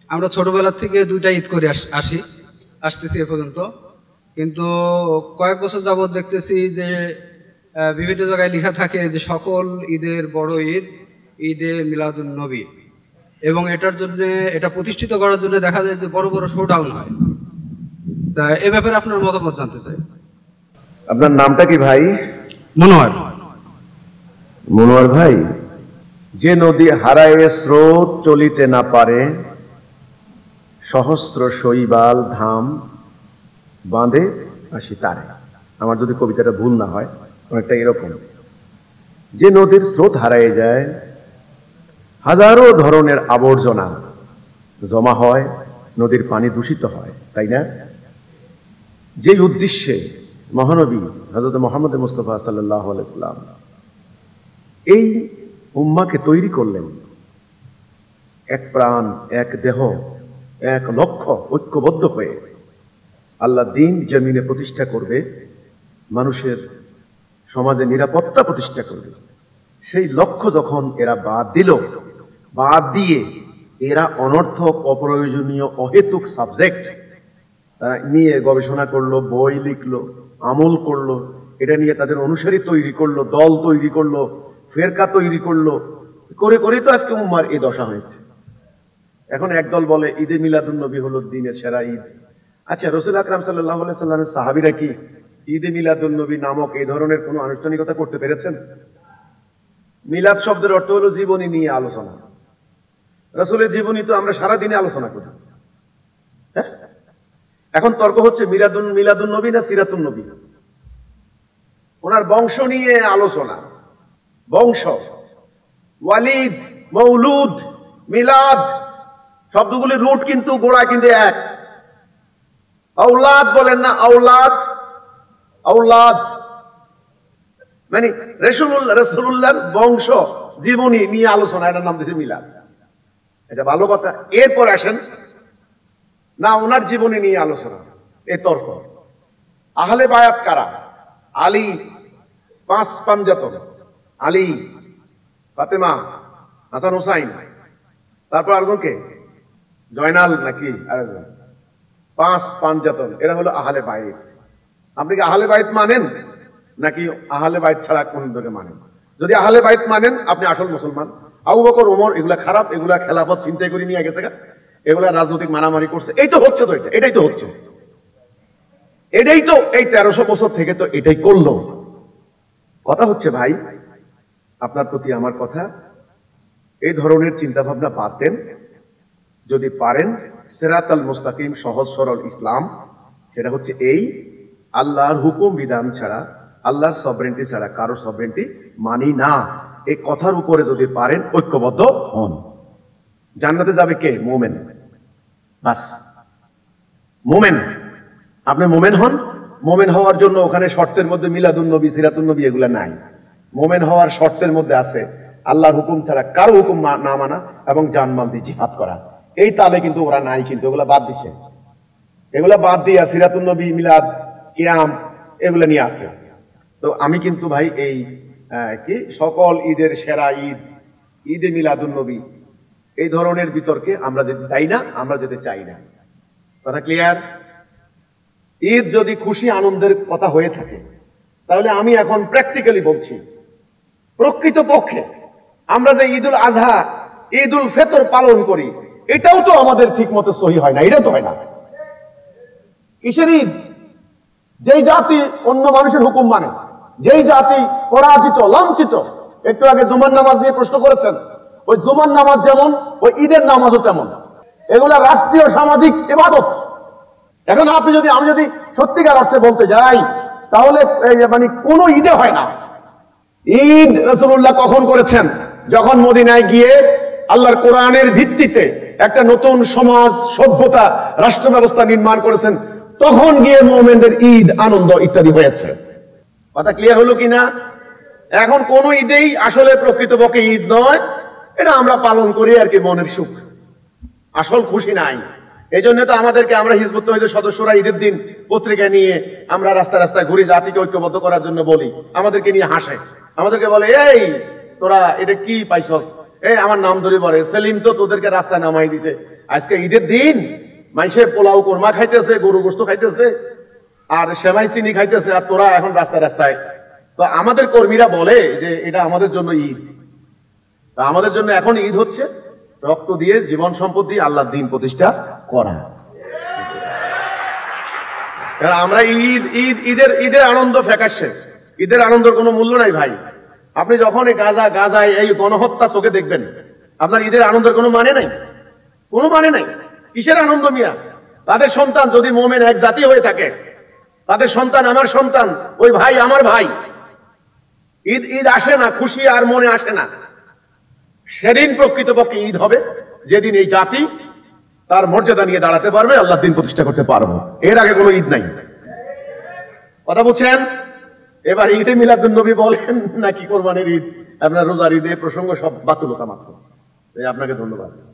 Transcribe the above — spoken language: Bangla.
আমরা ছোটবেলা থেকে দুইটা ঈদ করে আসতেছি এ পর্যন্ত, কিন্তু কয়েক বছর যাবৎ দেখতেছি যে বিভিন্ন জায়গায় লেখা থাকে যে সকল ঈদের বড় ঈদ ঈদে মিলাদুন নবী, এবং এটার জন্য এটা প্রতিষ্ঠিত করার জন্য দেখা যায় যে বড় বড় শোডাউন হয়। তা এ ব্যাপারে আপনার মতামত জানতে চাই। আপনার নামটা কি ভাই? মনোয়ার। মনোয়ার ভাই, যে নদী হারায়ে স্রোত চলিতে না পারে, সহস্র শৈবাল ধাম বাঁধে আসি তারে। আমার যদি কবিতাটা ভুল না হয়, অনেকটা এরকম। যে নদীর স্রোত হারায় যায়, হাজারো ধরনের আবর্জনা জমা হয়, নদীর পানি দূষিত হয়, তাই না? যে উদ্দেশ্যে মহানবী হযরত মুহাম্মদ মুস্তাফা সাল্লাল্লাহু আলাইহি সাল্লাম এই উম্মাহকে তৈরি করলেন, এক প্রাণ, এক দেহ, এক লক্ষ্য, ঐক্যবদ্ধ হয়ে আল্লাহ দ্বীন জমিনে প্রতিষ্ঠা করবে, মানুষের সমাজে নিরাপত্তা প্রতিষ্ঠা করবে। সেই লক্ষ্য যখন এরা বাদ দিয়ে এরা অনর্থক, অপ্রয়োজনীয়, অহেতুক সাবজেক্ট নিয়ে গবেষণা করলো, বই লিখলো, আমল করলো, এটা নিয়ে তাদের অনুসারী তৈরি করলো, দল তৈরি করলো, ফেরকা তৈরি করলো, করে তো আজকে উম্মার এই দশা হয়েছে। এখন একদল বলে ঈদে মিলাদুন নবী হলো দ্বীনের সেরা ঈদ। আচ্ছা, রাসূল আকরাম সাল্লাল্লাহু আলাইহি সাল্লামের সাহাবীরা কি ঈদে মিলাদুন নবী নামক এই ধরনের কোনো আনুষ্ঠানিকতা করতে পেরেছেন? মিলাদ শব্দের অর্থ হলো জীবনী নিয়ে আলোচনা। রাসূলের জীবনী তো আমরা সারাদিনে আলোচনা করি। হ্যাঁ, এখন তর্ক হচ্ছে মিলাদুন নবী না সিরাতুন নবী। ওনার বংশ নিয়ে আলোচনা। বংশ, ওয়ালিদ, মৌলুদ, মিলাদ শব্দগুলির রুট কিন্তু গোড়া কিন্তু এক। আওলাদ বলেন না, আওলাদ মানে রাসূলুল্লাহর বংশ জীবনী নিয়ে আলোচনা, এটার নাম দিয়েছে মিলাদ। এটা ভালো কথা। এরপর আসেন না, ওনার জীবনী নিয়ে আলোচনা, এই তর্ক। আহলে বায়াত কারা? আলী, 5 পাঞ্জাতন, আলী, ফাতেমা, হাসান হুসাইন, তারপর আরেকজনকে জয়নাল নাকি আরেকজন, 5 পাঞ্জাতন, এরা হলো আহলে বাইত। আপনি কি আহলে বাইত মানেন নাকি আহলে বাইত ছাড়া কোন ধরে মানেন? যদি আহলে বাইত মানেন আপনি আসল মুসলমান। আবু বকর, ওমর এগুলা খারাপ, এগুলা খেলাফত চিন্তাই করে নিয়ে গেছে, এগুলা রাজনৈতিক মারামারি করছে, এই তো হচ্ছে, এটাই তো হচ্ছে, এটাই তো এই 1300 বছর থেকে তো এটাই করলো। কথা হচ্ছে ভাই, আপনার প্রতি আমার কথা, এই ধরনের চিন্তা ভাবনা বাদ দেন। যদি পারেন সিরাতাল মুস্তাকিম, সহজ সরল ইসলাম, সেটা হচ্ছে এই আল্লাহর হুকুম বিধান ছাড়া, আল্লাহর সভরেন্টি ছাড়া কারো সভরেন্টি মানি না, এই কথার উপরে যদি পারেন ঐক্যবদ্ধ হন, জান্নাতে যাবে কে? মোমেন। বাস, মোমেন। আপনি মোমেন হন। মোমেন হওয়ার জন্য ওখানে শর্তের মধ্যে মিলাদুন নবী, সিরাতুন নবী এগুলা নাই। মোমেন হওয়ার শর্তের মধ্যে আছে আল্লাহর হুকুম ছাড়া কারো হুকুম না মানা এবং জানমাল দিয়ে জিহাদ করা। এই তালে কিন্তু ওরা নাই, কিন্তু ওগুলা বাদ দিছে। এগুলা বাদ দিয়া সিরাতুন নবী, মিলাদ, কিয়াম এগুলা নিয়ে আসে। তো আমি কিন্তু ভাই এই কি সকল ঈদের সেরা ঈদ ঈদে মিলাদুন নবী এই ধরনের বিতর্কে আমরা যেতে চাই না, আমরা যেতে চাই না। কথা ক্লিয়ার? ঈদ যদি খুশি আনন্দের কথা হয়ে থাকে, তাহলে আমি এখন প্র্যাকটিক্যালি বলছি, প্রকৃতপক্ষে আমরা যে ঈদুল আজহা, ঈদুল ফিতর পালন করি, এটাও তো আমাদের ঠিক মতো সহি হয় না, এটাও তো হয় না। কিসের ঈদ? যেই জাতি অন্য মানুষের হুকুম মানে, যেই জাতি পরাজিত, লাঞ্ছিত। একটু আগে জুমার নামাজ নিয়ে প্রশ্ন করেছেন, ওই জুমার নামাজ যেমন, ওই ঈদের নামাজও তেমন। এগুলা রাষ্ট্রীয় সামাজিক ইবাদত। এখন আমি যদি সত্যিকার অর্থে বলতে যাই, তাহলে মানে কোন ঈদে হয় না। ঈদ রাসূলুল্লাহ কখন করেছেন? যখন মদিনায় গিয়ে আল্লাহর কোরআনের ভিত্তিতে একটা নতুন সমাজ, সভ্যতা, রাষ্ট্র ব্যবস্থা নির্মাণ করেছেন, তখন গিয়ে মুমিনদের ঈদ, আনন্দ ইত্যাদি হয়েছে। কথা ক্লিয়ার হলো কিনা? এখন কোন ঈদেই আসলে প্রকৃতপক্ষে ঈদ নয়, এটা আমরা পালন করি আর কি, মনের সুখ, আসল খুশি নাই। এই জন্য তো আমাদেরকে, আমরা হিজবুত তৌহিদের সদস্যরা ঈদের দিন পত্রিকা নিয়ে আমরা রাস্তায় রাস্তায় ঘুরি, জাতিকে ঐক্যবদ্ধ করার জন্য বলি, আমাদেরকে নিয়ে হাসে, আমাদেরকে বলে এই তোরা এটা কি পাইছস, এই আমার নাম ধরে বলে, সেলিম তো তোদেরকে রাস্তায় নামাই দিছে, আজকে ঈদের দিন মাইসে পোলাও কোরমা খাইতেছে, গরু গোস্ত খাইতেছে, আর সেমাই চিনি খাইতেছে, আর তোরা এখন রাস্তায় রাস্তায়। তো আমাদের কর্মীরা বলে যে এটা আমাদের জন্য ঈদ। তা আমাদের জন্য এখন ঈদ হচ্ছে রক্ত দিয়ে, জীবন সম্পদ দিয়ে আল্লাহর দ্বীন প্রতিষ্ঠা করা। আমরা ঈদ ঈদ ঈদের ঈদের আনন্দ ফ্যাকাশে, ঈদের আনন্দের কোনো মূল্য নাই ভাই। আপনি যখন এই গাজায় এই গণহত্যা চোখে দেখবেন, আপনার ঈদের আনন্দের কোনো মানে নাই, কোনো মানে নাই। কিসের আনন্দ মিয়া? তাদের সন্তান যদি মোমেন এক জাতি হয়ে থাকে, তাদের সন্তান আমার সন্তান, ওই ভাই আমার ভাই, ঈদ ঈদ আসে না, খুশি আর মনে আসে না। সেদিন প্রকৃতপক্ষে ঈদ হবে যেদিন এই জাতি তার মর্যাদা নিয়ে দাঁড়াতে পারবে, আল্লাহর দ্বীন প্রতিষ্ঠা করতে পারবো। এর আগে কোনো ঈদ নাই। কথা বুঝছেন? এবার ঈদে মিলাদুন নবী বলেন নাকি কোরবানির ঈদ, আপনার রোজার ঈদে প্রসঙ্গ সব বাতুলতা মাত্র। আপনাকে ধন্যবাদ।